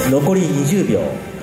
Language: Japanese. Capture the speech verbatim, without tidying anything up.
残りにじゅうびょう。